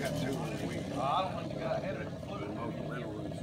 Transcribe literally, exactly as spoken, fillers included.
got two on the week. I don't think you got ahead of the fluid. Most rental rooms